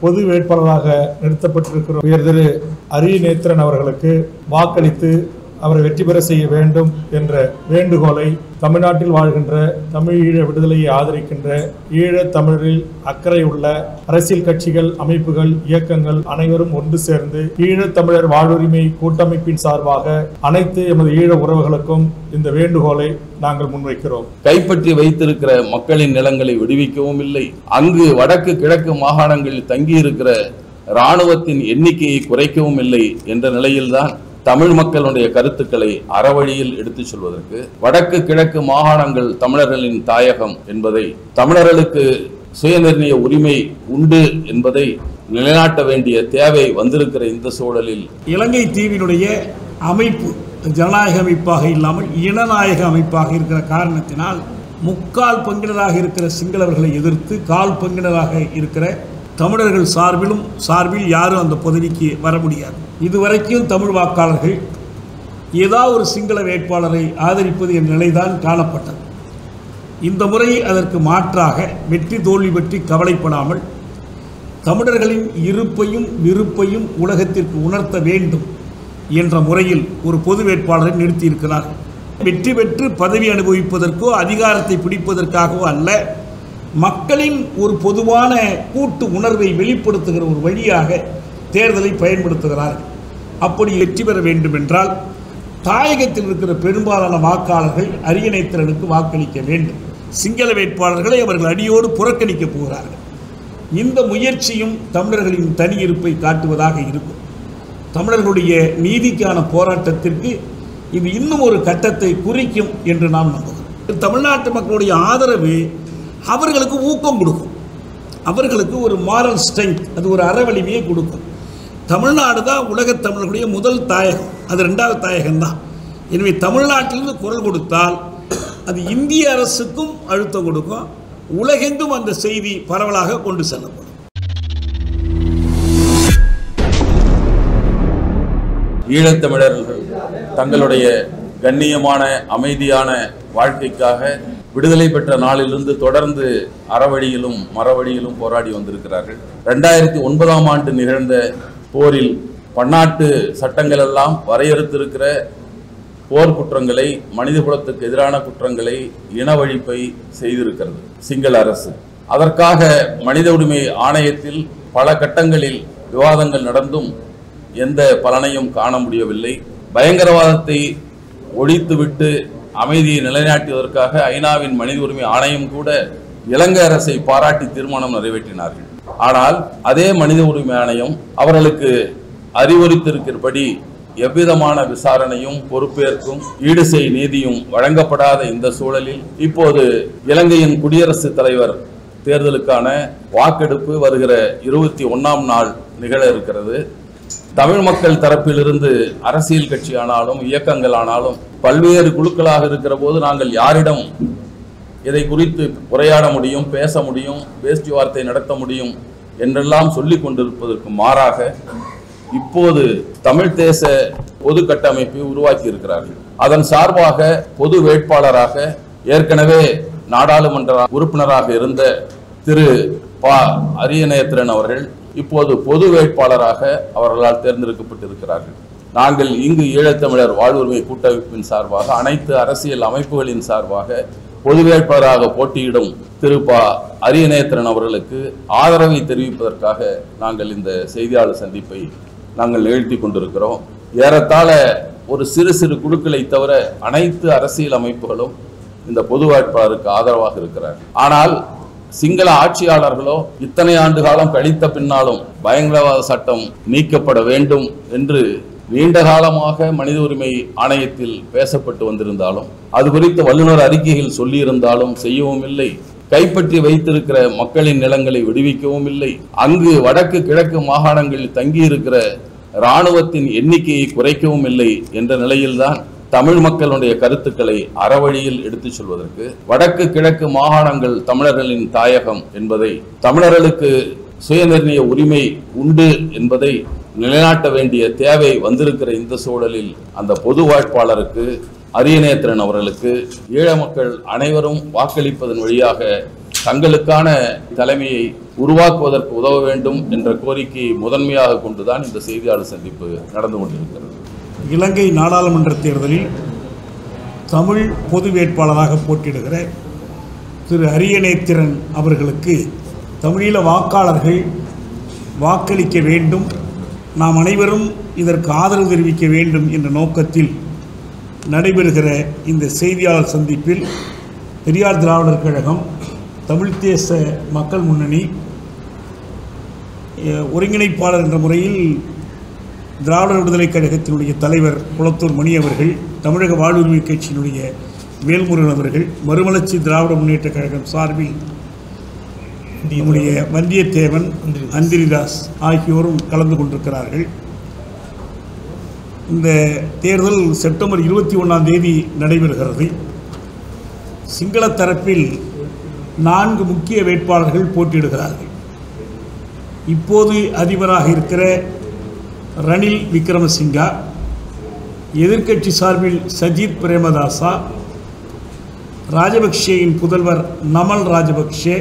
பொது வேட்பாளராக நிறுத்தப்பட்டிருக்கிற உயர் திரு அரியநேத்திரன் அவர்களுக்கு வாக்களித்து அவரை வெற்றி பெற செய்ய வேண்டும் என்ற வேண்டுகோளை தமிழ்நாட்டில் வாழ்கின்ற தமிழ் ஈழ விடுதலையை ஆதரிக்கின்ற ஈழத் தமிழரில் அக்கறை உள்ள அரசியல் கட்சிகள், அமைப்புகள், இயக்கங்கள் அனைவரும் ஒன்று சேர்ந்து ஈழத் தமிழர் வாழ்வுரிமை கூட்டமைப்பின் சார்பாக அனைத்து எமது ஈழ உறவுகளுக்கும் இந்த வேண்டுகோளை நாங்கள் முன்வைக்கிறோம். கைப்பற்றி வைத்திருக்கிற மக்களின் நிலங்களை விடுவிக்கவும் இல்லை, அங்கு வடக்கு கிழக்கு மாகாணங்களில் தங்கியிருக்கிற இராணுவத்தின் எண்ணிக்கையை குறைக்கவும் இல்லை என்ற நிலையில்தான் தமிழ் மக்களுடைய கருத்துக்களை அறவழியில் எடுத்துச் சொல்வதற்கு வடக்கு கிழக்கு மாகாணங்கள் தமிழர்களின் தாயகம் என்பதை, தமிழர்களுக்கு சுயநிர்ணய உரிமை உண்டு என்பதை நிலைநாட்ட வேண்டிய தேவை வந்திருக்கிற இந்த சூழலில் இலங்கை தீவினுடைய அமைப்பு ஜனநாயக அமைப்பாக இல்லாமல் இனநாயக அமைப்பாக இருக்கிற காரணத்தினால் முக்கால் பங்கினராக இருக்கிற சிங்களவர்களை எதிர்த்து கால் பங்கினராக இருக்கிற தமிழர்கள் சார்பில் யாரும் அந்த பதவிக்கு வர முடியாது. இதுவரைக்கும் தமிழ் வாக்காளர்கள் ஏதாவது ஒரு சிங்கள வேட்பாளரை ஆதரிப்பது என்ற நிலைதான் காணப்பட்டது. இந்த முறை அதற்கு மாற்றாக வெற்றி தோல்வி பற்றி கவலைப்படாமல் தமிழர்களின் இருப்பையும் விருப்பையும் உலகத்திற்கு உணர்த்த வேண்டும் என்ற முறையில் ஒரு பொது வேட்பாளரை நிறுத்தியிருக்கிறார்கள். வெற்றி பெற்று பதவி அனுபவிப்பதற்கோ அதிகாரத்தை பிடிப்பதற்காகவோ அல்ல, மக்களின் ஒரு பொதுவான கூட்டு உணர்வை வெளிப்படுத்துகிற ஒரு வழியாக தேர்தலை பயன்படுத்துகிறார்கள். அப்படி வெற்றி பெற வேண்டும் என்றால் தாயகத்தில் இருக்கிற பெரும்பாலான வாக்காளர்கள் அரியநேத்திரனுக்கு வாக்களிக்க வேண்டும். சிங்கள வேட்பாளர்களை அவர்கள் அடியோடு புறக்கணிக்க போகிறார்கள். இந்த முயற்சியும் தமிழர்களின் தனி இருப்பை காட்டுவதாக இருக்கும். தமிழர்களுடைய நீதிக்கான போராட்டத்திற்கு இது இன்னும் ஒரு கட்டத்தை குறிக்கும் என்று நாம் நம்புகிறோம். தமிழ்நாட்டு மக்களுடைய ஆதரவு அவர்களுக்கு ஊக்கம் கொடுக்கும், அவர்களுக்கு ஒரு மாரல் ஸ்ட்ரென்த், அது ஒரு அறவலிமையை கொடுக்கும். தமிழ்நாடு தான் உலகத் தமிழர்களுடைய முதல் தாயகம், அது ரெண்டாவது தாயகம்தான். எனவே தமிழ்நாட்டிலிருந்து குரல் கொடுத்தால் அது இந்திய அரசுக்கும் அழுத்தம் கொடுக்கும், உலகெங்கும் அந்த செய்தி பரவலாக கொண்டு செல்லப்படும். ஈழத்தமிழர்கள் தங்களுடைய கண்ணியமான அமைதியான வாழ்க்கைக்காக விடுதலை பெற்ற நாளிலிருந்து தொடர்ந்து அறவழியிலும் மரவழியிலும் போராடி வந்திருக்கிறார்கள். 2009ஆம் ஆண்டு நிகழ்ந்த போரில் பன்னாட்டு சட்டங்கள் எல்லாம் வரையறுத்திருக்கிற போர் குற்றங்களை, மனிதகுலத்துக்கு எதிரான குற்றங்களை, இனவழிப்பை செய்திருக்கிறது சிங்கள அரசு. அதற்காக மனித உரிமை ஆணையத்தில் பல கட்டங்களில் விவாதங்கள் நடந்தும் எந்த பலனையும் காண முடியவில்லை. பயங்கரவாதத்தை ஒழித்துவிட்டு அமைதியை நிலைநாட்டுவதற்காக ஐநாவின் மனித உரிமை ஆணையம் கூட இலங்கை அரசை பாராட்டி தீர்மானம் நிறைவேற்றினார்கள். ஆனால் அதே மனித உரிமை ஆணையம் அவர்களுக்கு அறிவுறுத்திருக்கிறபடி எவ்விதமான விசாரணையும் பொறுப்பேற்கும் ஈடுசெய் நீதியும் வழங்கப்படாத இந்த சூழலில் இப்போது இலங்கையின் குடியரசுத் தலைவர் தேர்தலுக்கான வாக்கெடுப்பு வருகிற 21ஆம் நாள் நிகழ இருக்கிறது. தமிழ் மக்கள் தரப்பிலிருந்து அரசியல் கட்சி ஆனாலும் இயக்கங்கள் ஆனாலும் பல்வேறு குழுக்களாக இருக்கிற போது நாங்கள் யாரிடம் இதை குறித்து உரையாட முடியும், பேச முடியும், பேச்சுவார்த்தை நடத்த முடியும் என்றெல்லாம் சொல்லிக் கொண்டிருப்பதற்கு மாறாக இப்போது தமிழ் தேச பொது கட்டமைப்பை உருவாக்கி இருக்கிறார்கள். அதன் சார்பாக பொது வேட்பாளராக ஏற்கனவே நாடாளுமன்ற உறுப்பினராக இருந்த திரு ப. அரியநேத்திரன் அவர்கள் இப்போது பொது வேட்பாளராக அவர்களால் தேர்ந்தெடுக்கப்பட்டிருக்கிறார்கள். நாங்கள் இங்கு ஈழத்தமிழர் வாழ்வுரிமை கூட்டமைப்பின் சார்பாக அனைத்து அரசியல் அமைப்புகளின் சார்பாக பொது வேட்பாளராக போட்டியிடும் திரு ப. அரியநேத்திரன் அவர்களுக்கு ஆதரவை தெரிவிப்பதற்காக நாங்கள் இந்த செய்தியாளர் சந்திப்பை நாங்கள் நிகழ்த்தி கொண்டிருக்கிறோம். ஏறத்தாழ ஒரு சிறு குழுக்களை தவிர அனைத்து அரசியல் அமைப்புகளும் இந்த பொது வேட்பாளருக்கு ஆதரவாக இருக்கிறார்கள். ஆனால் சிங்கள ஆட்சியாளர்களோ இத்தனை ஆண்டு காலம் கழித்த பின்னாலும் பயங்கரவாத சட்டம் நீக்கப்பட வேண்டும் என்று நீண்ட காலமாக மனித உரிமை ஆணையத்தில் பேசப்பட்டு வந்திருந்தாலும், அது குறித்து வல்லுநர் அறிக்கைகள் சொல்லியிருந்தாலும் செய்யவும் இல்லை. கைப்பற்றி வைத்திருக்கிற மக்களின் நிலங்களை விடுவிக்கவும் இல்லை. அங்கு வடக்கு கிழக்கு மாகாணங்களில் தங்கியிருக்கிற இராணுவத்தின் எண்ணிக்கையை குறைக்கவும் இல்லை என்ற நிலையில்தான் தமிழ் மக்களுடைய கருத்துக்களை அறவழியில் எடுத்துச் சொல்வதற்கு வடக்கு கிழக்கு மாகாணங்கள் தமிழர்களின் தாயகம் என்பதை, தமிழர்களுக்கு சுயநிர்ணய உரிமை உண்டு என்பதை நிலைநாட்ட வேண்டிய தேவை வந்திருக்கிற இந்த சூழலில் அந்த பொது வேட்பாளருக்கு அரியநேத்திரன் அவர்களுக்கு ஈழ மக்கள் அனைவரும் வாக்களிப்பதன் வழியாக தங்களுக்கான தலைமையை உருவாக்குவதற்கு உதவ வேண்டும் என்ற கோரிக்கையை முதன்மையாக கொண்டுதான் இந்த செய்தியாளர் சந்திப்பு நடந்து கொண்டிருக்கிறது. இலங்கை நாடாளுமன்ற தேர்தலில் தமிழ் பொது வேட்பாளராக போட்டியிடுகிற திரு அரியநேத்திரன் அவர்களுக்கு தமிழீழ வாக்காளர்கள் வாக்களிக்க வேண்டும், நாம் அனைவரும் இதற்கு ஆதரவு தெரிவிக்க வேண்டும் என்ற நோக்கத்தில் நடைபெறுகிற இந்த செய்தியாளர் சந்திப்பில் பெரியார் திராவிடர் கழகம், தமிழ் தேச மக்கள் முன்னணி ஒருங்கிணைப்பாளர் என்ற முறையில் திராவிடர் விடுதலை கழகத்தினுடைய தலைவர் குளத்தூர் மணி அவர்கள், தமிழக வாழ்வுரிமை கட்சியினுடைய வேல்முருகன் அவர்கள், மறுமலர்ச்சி திராவிட முன்னேற்ற கழகம் சார்பில் நம்முடைய வந்தியத்தேவன், அந்திரிதாஸ் ஆகியோரும் கலந்து கொண்டிருக்கிறார்கள். இந்த தேர்தல் செப்டம்பர் 21ஆம் தேதி நடைபெறுகிறது. சிங்கள தரப்பில் 4 முக்கிய வேட்பாளர்கள் போட்டியிடுகிறார்கள். இப்போது அதிபராக இருக்கிற ரணில் விக்ரமசிங்கா, எதிர்க்கட்சி சார்பில் சஜித் பிரேமதாசா, ராஜபக்ஷேயின் புதல்வர் நமல் ராஜபக்ஷே,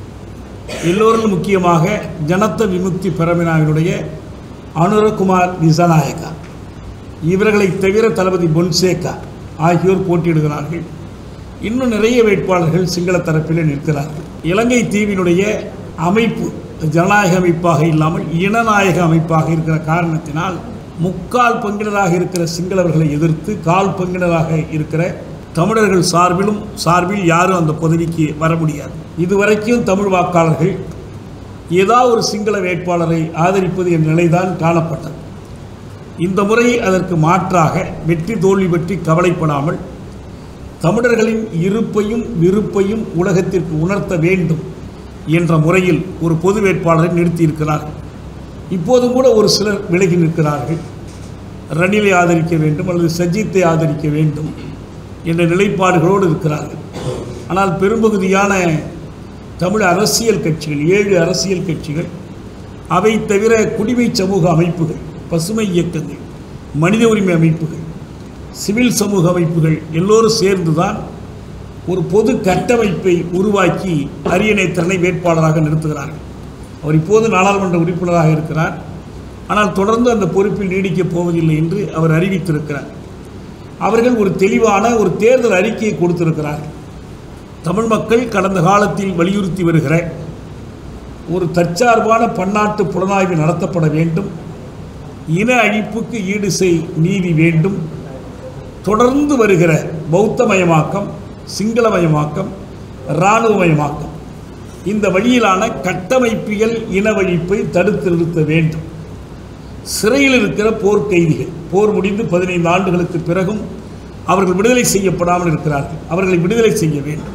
எல்லோரும் முக்கியமாக ஜனத்த விமுக்தி பெரமினாவினுடைய அனுரகுமார் திசாநாயக்கா, இவர்களை தவிர தளபதி பொன்சேகா ஆகியோர் போட்டியிடுகிறார்கள். இன்னும் நிறைய வேட்பாளர்கள் சிங்கள தரப்பிலே நிற்கிறார்கள். இலங்கை தீவினுடைய அமைப்பு ஜனநாயக அமைப்பாக இல்லாமல் இனநாயக அமைப்பாக இருக்கிற காரணத்தினால் முக்கால் பங்கினராக இருக்கிற சிங்களவர்களை எதிர்த்து கால் பங்கினராக இருக்கிற தமிழர்கள் சார்பில் யாரும் அந்த பதவிக்கு வர முடியாது. இதுவரைக்கும் தமிழ் வாக்காளர்கள் ஏதாவது ஒரு சிங்கள வேட்பாளரை ஆதரிப்பது என்ற நிலைதான் காணப்பட்டது. இந்த முறை அதற்கு மாற்றாக வெற்றி தோல்வி பற்றி கவலைப்படாமல் தமிழர்களின் இருப்பையும் விருப்பையும் உலகத்திற்கு உணர்த்த வேண்டும் என்ற முறையில் ஒரு பொது வேட்பாளரை நிறுத்தியிருக்கிறார்கள். இப்போதும் கூட ஒரு சிலர் விலகி நிற்கிறார்கள். ரணிலை ஆதரிக்க வேண்டும் அல்லது சஜித்தை ஆதரிக்க வேண்டும் என்ற நிலைப்பாடுகளோடு இருக்கிறார்கள். ஆனால் பெரும்பகுதியான தமிழ் அரசியல் கட்சிகள், 7 அரசியல் கட்சிகள், அவை தவிர குடிமை சமூக அமைப்புகள், பசுமை இயக்கங்கள், மனித உரிமை அமைப்புகள், சிவில் சமூக அமைப்புகள் எல்லோரும் சேர்ந்துதான் ஒரு பொது கட்டமைப்பை உருவாக்கி அரியநேத்திரனை வேட்பாளராக நிறுத்துகிறார்கள். அவர் இப்போது நாடாளுமன்ற உறுப்பினராக இருக்கிறார். ஆனால் தொடர்ந்து அந்த பொறுப்பில் நீடிக்கப் போவதில்லை என்று அவர் அறிவித்திருக்கிறார். அவர்கள் ஒரு தெளிவான ஒரு தேர்தல் அறிக்கையை கொடுத்திருக்கிறார்கள். தமிழ் மக்கள் கடந்த காலத்தில் வலியுறுத்தி வருகிற ஒரு தற்சார்பான பன்னாட்டு புலனாய்வு நடத்தப்பட வேண்டும், இன அழிப்புக்கு ஈடு செய் நீதி வேண்டும், தொடர்ந்து வருகிற பௌத்தமயமாக்கம், சிங்களமயமாக்கம், இராணுவமயமாக்கம், இந்த வழியிலான கட்டமைப்பியல் இனவழிப்பை தடுத்து நிறுத்த வேண்டும். சிறையில் இருக்கிற போர்க்கைதிகள், போர் முடிந்து 15 ஆண்டுகளுக்கு பிறகும் அவர்கள் விடுதலை செய்யப்படாமல் இருக்கிறார்கள். அவர்களை விடுதலை செய்ய வேண்டும்.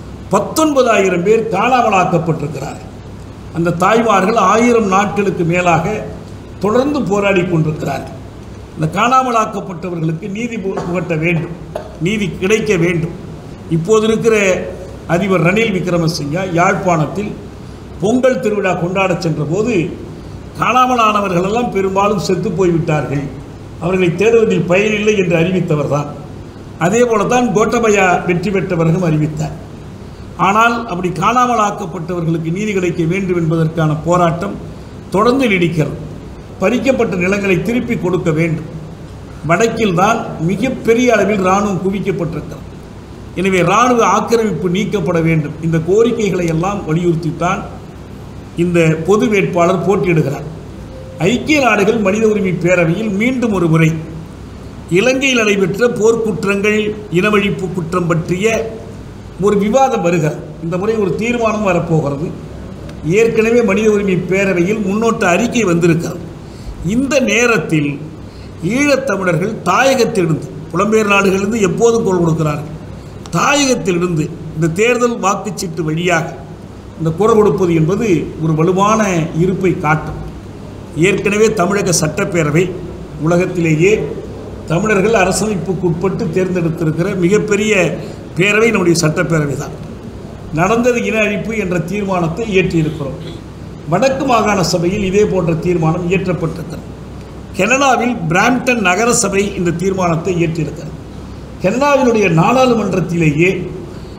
19,000 பேர் காணாமலாக்கப்பட்டிருக்கிறார்கள். அந்த தாய்மார்கள் 1000 நாட்களுக்கு மேலாக தொடர்ந்து போராடி கொண்டிருக்கிறார்கள். இந்த காணாமலாக்கப்பட்டவர்களுக்கு நீதி புகட்ட வேண்டும், நீதி கிடைக்க வேண்டும். இப்போது இருக்கிற அதிபர் ரணில் விக்ரமசிங்கா யாழ்ப்பாணத்தில் பொங்கல் திருவிழா கொண்டாட சென்ற போது காணாமலானவர்களெல்லாம் பெரும்பாலும் செத்து போய்விட்டார்கள், அவர்களை தேடுவதில் பயனில்லை என்று அறிவித்தவர் தான். அதே போல தான் கோட்டபயா வெற்றி பெற்றவர்களும் அறிவித்தார். ஆனால் அப்படி காணாமலாக்கப்பட்டவர்களுக்கு நீதி கிடைக்க வேண்டும் என்பதற்கான போராட்டம் தொடர்ந்து நீடிக்கிறது. பறிக்கப்பட்ட நிலங்களை திருப்பி கொடுக்க வேண்டும். வடக்கில் தான் மிகப்பெரிய அளவில் இராணுவம் குவிக்கப்பட்டிருக்கிறது. எனவே இராணுவ ஆக்கிரமிப்பு நீக்கப்பட வேண்டும். இந்த கோரிக்கைகளை எல்லாம் வலியுறுத்தித்தான் இந்த பொது வேட்பாளர் போட்டியிடுகிறார். ஐக்கிய நாடுகள் மனித உரிமை பேரவையில் மீண்டும் ஒரு முறை இலங்கையில் நடைபெற்ற போர்க்குற்றங்கள், இனவழிப்பு குற்றம் பற்றிய ஒரு விவாதம் வருகிறது. இந்த முறை ஒரு தீர்மானம் வரப்போகிறது. ஏற்கனவே மனித உரிமை பேரவையில் முன்னோட்ட அறிக்கை வந்திருக்கிறது. இந்த நேரத்தில் ஈழத்தமிழர்கள் தாயகத்திலிருந்து, புலம்பெயர் நாடுகளிலிருந்து எப்போதும் குரல் கொடுக்கிறார்கள், தாயகத்திலிருந்து இந்த தேர்தல் வாக்குச்சீட்டு வழியாக இந்த குரல் கொடுப்பது என்பது ஒரு வலுவான இருப்பை காட்டும். ஏற்கனவே தமிழக சட்டப்பேரவை உலகத்திலேயே தமிழர்கள் அரசமைப்புக்கு உட்பட்டு தேர்ந்தெடுத்திருக்கிற மிகப்பெரிய பேரவை நம்முடைய சட்டப்பேரவை தான். நடந்தது இன அழிப்பு என்ற தீர்மானத்தை இயற்றியிருக்கிறோம். வடக்கு மாகாண சபையில் இதே போன்ற தீர்மானம் இயற்றப்பட்டிருக்கிறது. கனடாவில் பிராம்டன் நகர சபை இந்த தீர்மானத்தை இயற்றியிருக்கிறது. கனடாவினுடைய நாடாளுமன்றத்திலேயே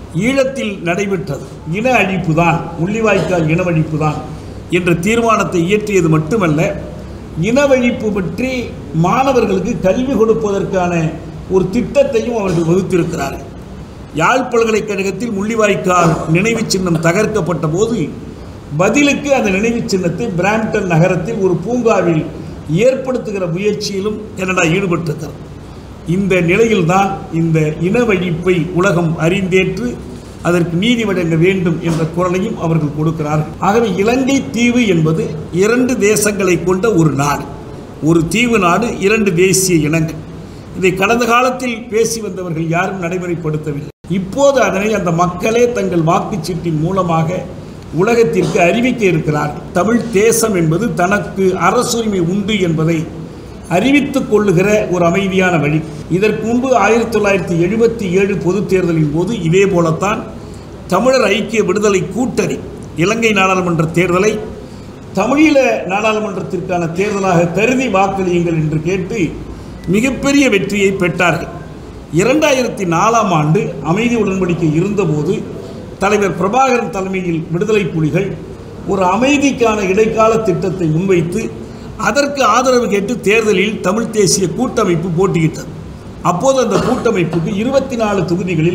ஈழத்தில் நடைபெற்றது இன அழிப்பு தான், முள்ளிவாய்க்கால் இனவழிப்பு தான் என்ற தீர்மானத்தை இயற்றியது மட்டுமல்ல, இனவழிப்பு பற்றி மாணவர்களுக்கு கல்வி கொடுப்பதற்கான ஒரு திட்டத்தையும் அவர்கள் வகுத்திருக்கிறார்கள். யாழ் பல்கலைக்கழகத்தில் முள்ளிவாய்க்கால் நினைவு சின்னம் தகர்க்கப்பட்ட போது பதிலுக்கு அந்த நினைவு சின்னத்தை பிராம்டன் நகரத்தில் ஒரு பூங்காவில் ஏற்படுத்துகிற முயற்சியிலும் கனடா ஈடுபட்டிருக்கிறது. இந்த நிலையில்தான் இந்த இனவழிப்பை உலகம் அறிந்தேற்று அதற்கு நீதி வழங்க வேண்டும் என்ற குரலையும் அவர்கள் கொடுக்கிறார்கள். ஆகவே இலங்கை தீவு என்பது 2 தேசங்களை கொண்ட ஒரு நாடு, ஒரு தீவு நாடு, 2 தேசிய இனங்கள். இதை கடந்த காலத்தில் பேசி வந்தவர்கள் யாரும் நடைமுறைப்படுத்தவில்லை. இப்போது அதனை அந்த மக்களே தங்கள் வாக்குச்சீட்டின் மூலமாக உலகத்திற்கு அறிவிக்க இருக்கிறார்கள். தமிழ் தேசம் என்பது தனக்கு அரசுரிமை உண்டு என்பதை அறிவித்துக் கொள்ளுகிற ஒரு அமைதியான வழி. இதற்கு முன்பு 1977 பொதுத் தேர்தலின் போது இதே போலத்தான் தமிழர் ஐக்கிய விடுதலை கூட்டணி இலங்கை நாடாளுமன்ற தேர்தலை தமிழீழ நாடாளுமன்றத்திற்கான தேர்தலாக கருதி வாக்களியுங்கள் என்று கேட்டு மிகப்பெரிய வெற்றியை பெற்றார்கள். 2004ஆம் ஆண்டு அமைதி உடன்படிக்கை இருந்தபோது தலைவர் பிரபாகரன் தலைமையில் விடுதலை புலிகள் ஒரு அமைதிக்கான இடைக்கால திட்டத்தை முன்வைத்து அதற்கு ஆதரவு கேட்டு தேர்தலில் தமிழ் தேசிய கூட்டமைப்பு போட்டியிட்டது. அப்போது அந்த கூட்டமைப்புக்கு 24 தொகுதிகளில்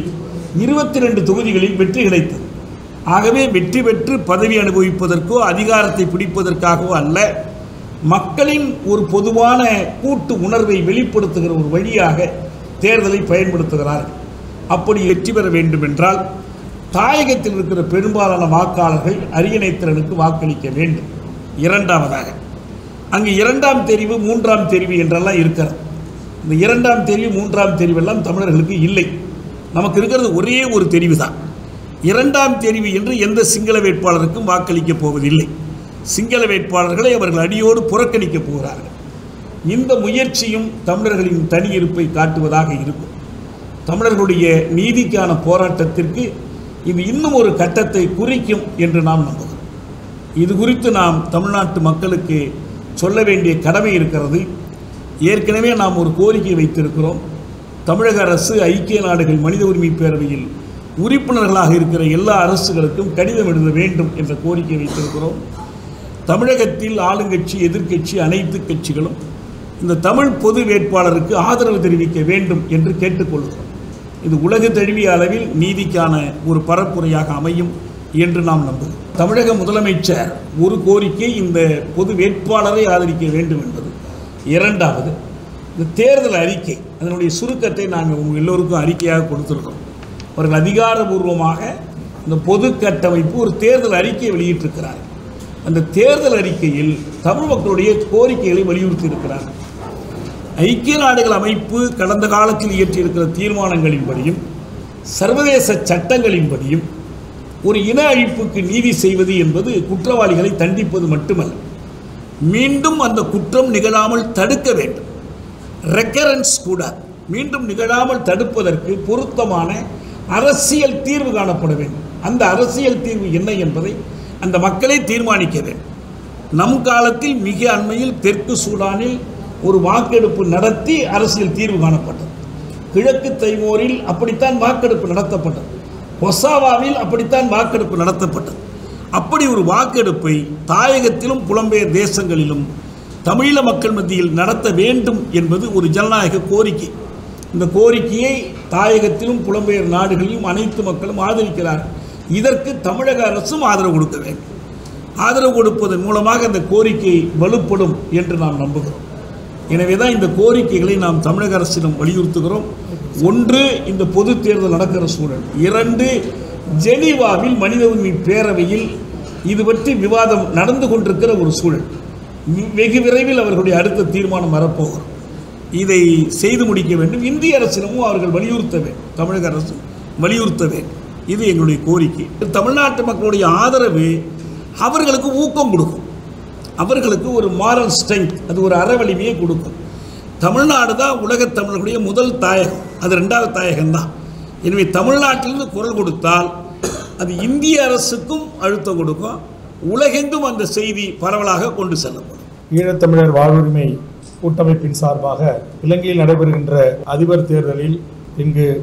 22 தொகுதிகளில் வெற்றி கிடைத்தது. ஆகவே வெற்றி பெற்று பதவி அனுபவிப்பதற்கோ அதிகாரத்தை பிடிப்பதற்காகவோ அல்ல, மக்களின் ஒரு பொதுவான கூட்டு உணர்வை வெளிப்படுத்துகிற ஒரு வழியாக தேர்தலை பயன்படுத்துகிறார்கள். அப்படி வெற்றி பெற வேண்டும் என்றால் தாயகத்தில் இருக்கிற பெரும்பாலான வாக்காளர்கள் அரியநேத்திரனுக்கு வாக்களிக்க வேண்டும். இரண்டாவதாக அங்கு 2ஆம் தெரிவு 3ஆம் தெரிவு என்றெல்லாம் இருக்கிறது. இந்த 2ஆம் தெரிவு 3ஆம் தெரிவெல்லாம் தமிழர்களுக்கு இல்லை. நமக்கு இருக்கிறது ஒரே ஒரு தெரிவு தான். 2ஆம் தெரிவு என்று எந்த சிங்கள வேட்பாளருக்கும் வாக்களிக்கப் போவதில்லை. சிங்கள வேட்பாளர்களை அவர்கள் அடியோடு புறக்கணிக்கப் போகிறார்கள். இந்த முயற்சியும் தமிழர்களின் தனி இருப்பை காட்டுவதாக இருக்கும். தமிழர்களுடைய நீதிக்கான போராட்டத்திற்கு இது இன்னும் ஒரு கட்டத்தை குறிக்கும் என்று நாம் நம்புகிறோம். இது குறித்து நாம் தமிழ்நாட்டு மக்களுக்கு சொல்ல வேண்டிய கடமை இருக்கிறது. ஏற்கனவே நாம் ஒரு கோரிக்கை வைத்திருக்கிறோம். தமிழக அரசு ஐக்கிய நாடுகள் மனித உரிமை பேரவையில் உறுப்பினர்களாக இருக்கிற எல்லா அரசுகளுக்கும் கடிதம் எழுத வேண்டும் என்ற கோரிக்கை வைத்திருக்கிறோம். தமிழகத்தில் ஆளுங்கட்சி எதிர்க்கட்சி அனைத்து கட்சிகளும் இந்த தமிழ் பொது வேட்பாளருக்கு ஆதரவு தெரிவிக்க வேண்டும் என்று கேட்டுக்கொள்கிறோம். இது உலக தழுவிய அளவில் நீதிக்கான ஒரு பரப்புரையாக அமையும் என்று நாம் நம்புகிறோம். தமிழக முதலமைச்சர் ஒரு கோரிக்கை இந்த பொது வேட்பாளரை ஆதரிக்க வேண்டும் என்பது. இரண்டாவது, இந்த தேர்தல் அறிக்கை அதனுடைய சுருக்கத்தை நாங்கள் உங்கள் எல்லோருக்கும் அறிக்கையாக கொடுத்துருக்கோம். அவர்கள் அதிகாரபூர்வமாக இந்த பொது கட்டமைப்பு ஒரு தேர்தல் அறிக்கையை வெளியிட்டிருக்கிறார்கள். அந்த தேர்தல் அறிக்கையில் தமிழ் மக்களுடைய கோரிக்கைகளை வலியுறுத்தி இருக்கிறார்கள். ஐக்கிய நாடுகள் அமைப்பு கடந்த காலத்தில் இயற்றியிருக்கிற தீர்மானங்களின்படியும் சர்வதேச சட்டங்களின்படியும் ஒரு இன அழிப்புக்கு நீதி செய்வது என்பது குற்றவாளிகளை தண்டிப்பது மட்டுமல்ல, மீண்டும் அந்த குற்றம் நிகழாமல் தடுக்க வேண்டும். ரெக்கரன்ஸ் கூட மீண்டும் நிகழாமல் தடுப்பதற்கு பொருத்தமான அரசியல் தீர்வு காணப்பட வேண்டும். அந்த அரசியல் தீர்வு என்ன என்பதை அந்த மக்களே தீர்மானிக்க வேண்டும். நம் காலத்தில் மிக அண்மையில் தெற்கு சூடானில் ஒரு வாக்கெடுப்பு நடத்தி அரசியல் தீர்வு காணப்பட்டது. கிழக்கு தைமோரில் அப்படித்தான் வாக்கெடுப்பு நடத்தப்பட்டது. கொசாவாவில் அப்படித்தான் வாக்கெடுப்பு நடத்தப்பட்டது. அப்படி ஒரு வாக்கெடுப்பை தாயகத்திலும் புலம்பெயர் தேசங்களிலும் தமிழீழ மக்கள் மத்தியில் நடத்த வேண்டும் என்பது ஒரு ஜனநாயக கோரிக்கை. இந்த கோரிக்கையை தாயகத்திலும் புலம்பெயர் நாடுகளிலும் அனைத்து மக்களும் ஆதரிக்கிறார்கள். இதற்கு தமிழக அரசும் ஆதரவு கொடுக்க வேண்டும். ஆதரவு கொடுப்பதன் மூலமாக இந்த கோரிக்கை வலுப்படும் என்று நாம் நம்புகிறோம். எனவே தான் இந்த கோரிக்கைகளை நாம் தமிழக அரசிடம் வலியுறுத்துகிறோம். ஒன்று, இந்த பொது தேர்தல் நடக்கிற சூழல். 2, ஜெனீவாவில் மனித உரிமை பேரவையில் இது பற்றி விவாதம் நடந்து கொண்டிருக்கிற ஒரு சூழல். வெகு விரைவில் அவர்களுடைய அடுத்த தீர்மானம் வரப்போகிறோம். இதை செய்து முடிக்க வேண்டும். இந்திய அரசிடமும் அவர்கள் வலியுறுத்த வேண்டும், தமிழக அரசு வலியுறுத்த வேண்டும். இது எங்களுடைய கோரிக்கை. தமிழ்நாட்டு மக்களுடைய ஆதரவு அவர்களுக்கு ஊக்கம் கொடுக்கும், அவர்களுக்கு ஒரு மாரல் ஸ்ட்ரென்த், அது ஒரு அறவலிமையை கொடுக்கும். தமிழ்நாடு தான் உலகத் தமிழர்களுடைய முதல் தாயகம், அது 2வது தாயகம்தான். எனவே தமிழ்நாட்டிலிருந்து குரல் கொடுத்தால் அது இந்திய அரசுக்கும் அழுத்தம் கொடுக்கும், உலகெங்கும் அந்த செய்தி பரவலாக கொண்டு செல்லப்படும். ஈழத்தமிழர் வாழ்வுரிமை கூட்டமைப்பின் சார்பாக இலங்கையில் நடைபெறுகின்ற அதிபர் தேர்தலில் இங்கு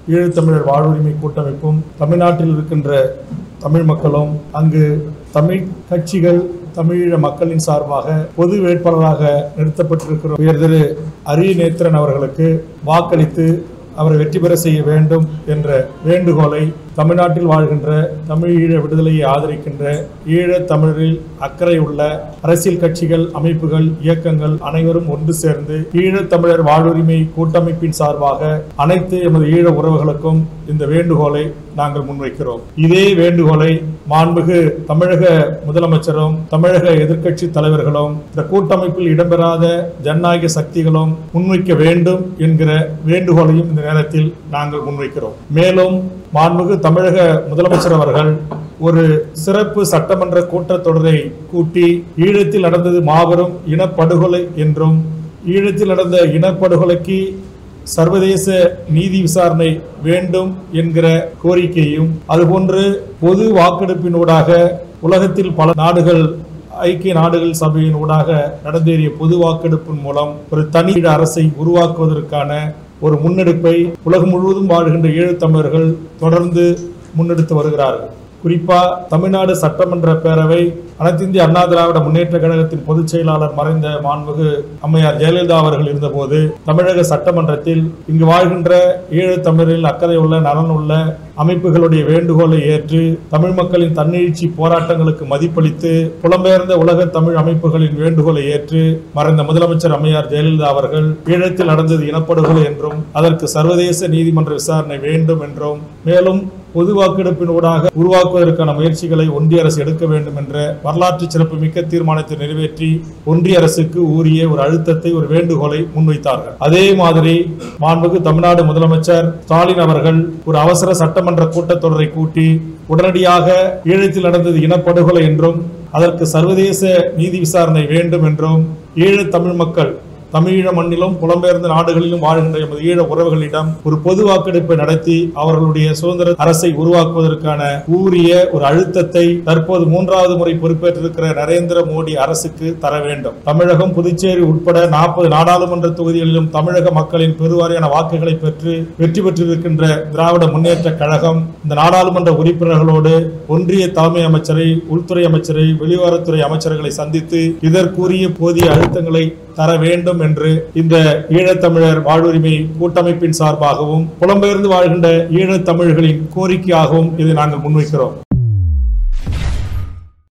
ஈழத்தமிழர் வாழ்வுரிமை கூட்டமைப்பும் தமிழ்நாட்டில் இருக்கின்ற தமிழ் மக்களும் அங்கு தமிழ் கட்சிகள் தமிழீழ மக்களின் சார்பாக பொது வேட்பாளராக நிறுத்தப்பட்டிருக்கிற உயர் திரு அரியநேத்திரன் அவர்களுக்கு வாக்களித்து அவரை வெற்றி பெற செய்ய வேண்டும் என்ற வேண்டுகோளை தமிழ்நாட்டில் வாழ்கின்ற தமிழீழ விடுதலையை ஆதரிக்கின்ற ஈழத் தமிழரில் அக்கறை உள்ள அரசியல் கட்சிகள், அமைப்புகள், இயக்கங்கள் அனைவரும் ஒன்று சேர்ந்து ஈழத்தமிழர் வாழ்வுரிமை கூட்டமைப்பின் சார்பாக அனைத்து எமது ஈழ உறவுகளுக்கும் இந்த வேண்டுகோளை நாங்கள் முன்வைக்கிறோம். இதே வேண்டுகோளை மாண்புமிகு தமிழக முதலமைச்சரும் தமிழக எதிர்க்கட்சி தலைவர்களும் இந்த கூட்டமைப்பில் இடம்பெறாத ஜனநாயக சக்திகளும் முன்வைக்க வேண்டும் என்கிற வேண்டுகோளையும் இந்த நேரத்தில் நாங்கள் முன்வைக்கிறோம். மேலும் மாண்புமிகு தமிழக முதலமைச்சர் அவர்கள் ஒரு சிறப்பு சட்டமன்ற கூட்டத்தொடரை கூட்டி ஈழத்தில் நடந்தது மாபெரும் இனப்படுகொலை என்றும் ஈழத்தில் நடந்த இனப்படுகொலைக்கு சர்வதேச நீதி விசாரணை வேண்டும் என்கிற கோரிக்கையும், அதுபோன்று பொது வாக்கெடுப்பினூடாக உலகத்தில் பல நாடுகள் ஐக்கிய நாடுகள் சபையின் ஊடாக நடந்தேறிய பொது வாக்கெடுப்பின் மூலம் ஒரு தனி அரசை உருவாக்குவதற்கான ஒரு முன்னெடுப்பை உலகம் முழுவதும் வாழ்கின்ற ஈழத்தமிழர்கள் தொடர்ந்து முன்னெடுத்து வருகிறார்கள். குறிப்பா தமிழ்நாடு சட்டமன்ற பேரவை அனைத்து இந்திய அண்ணா திராவிட முன்னேற்ற கழகத்தின் பொதுச் செயலாளர் மறைந்த மாண்புமிகு அம்மையார் ஜெயலலிதா அவர்கள் இருந்தபோது தமிழக சட்டமன்றத்தில் இங்கு வாழ்கின்ற ஈழத்தமிழரில் அக்கறை உள்ள நலன் உள்ள அமைப்புகளுடைய வேண்டுகோளை ஏற்று தமிழ் மக்களின் தன்னெழுச்சி போராட்டங்களுக்கு மதிப்பளித்து புலம்பெயர்ந்த உலக தமிழ் அமைப்புகளின் வேண்டுகோளை ஏற்று மறைந்த முதலமைச்சர் அம்மையார் ஜெயலலிதா அவர்கள் ஈழத்தில் நடந்தது இனப்படுகொலை என்றும் அதற்கு சர்வதேச நீதிமன்ற விசாரணை வேண்டும் என்றும் மேலும் பொது வாக்கெடுப்பின் ஊடாக உருவாக்குவதற்கான முயற்சிகளை ஒன்றிய அரசு எடுக்க வேண்டும் என்ற வரலாற்று சிறப்புமிக்க தீர்மானத்தை நிறைவேற்றி ஒன்றிய அரசுக்கு உரிய ஒரு அழுத்தத்தை, ஒரு வேண்டுகோளை முன்வைத்தார்கள். அதே மாதிரி மாண்புமிகு தமிழ்நாடு முதலமைச்சர் ஸ்டாலின் அவர்கள் ஒரு அவசர சட்டமன்ற கூட்டத்தொடரை கூட்டி உடனடியாக ஈழத்தில் நடந்தது இனப்படுகொலை என்றும் அதற்கு சர்வதேச நீதி விசாரணை வேண்டும் என்றும் ஈழத் தமிழ் மக்கள் தமிழீழ மண்ணிலும் புலம்பெயர்ந்த நாடுகளிலும் வாழ்கின்ற எமது ஈழ உறவுகளிடம் ஒரு பொது வாக்கெடுப்பை நடத்தி அவர்களுடைய சுதந்திர அரசை உருவாக்குவதற்கான கூறிய ஒரு அழுத்தத்தை தற்போது 3வது முறை பொறுப்பேற்றிருக்கிற நரேந்திர மோடி அரசுக்கு தர வேண்டும். தமிழகம், புதுச்சேரி உட்பட 40 நாடாளுமன்ற தொகுதிகளிலும் தமிழக மக்களின் பெருவாரியான வாக்குகளை பெற்று வெற்றி பெற்றிருக்கின்ற திராவிட முன்னேற்ற கழகம் இந்த நாடாளுமன்ற உறுப்பினர்களோடு ஒன்றிய தலைமை அமைச்சரை, உள்துறை அமைச்சரை, வெளிவாரத்துறை அமைச்சர்களை சந்தித்து இதற்குரிய போதிய அழுத்தங்களை தர வேண்டும் என்று இந்த ஈழத்தமிழர் வாழ்வுரிமை கூட்டமைப்பின் சார்பாகவும் புலம்பெயர்ந்து வாழ்கின்ற ஈழத்தமிழர்களின் கோரிக்கையாகவும் இதை நாங்கள் முன்வைக்கிறோம்.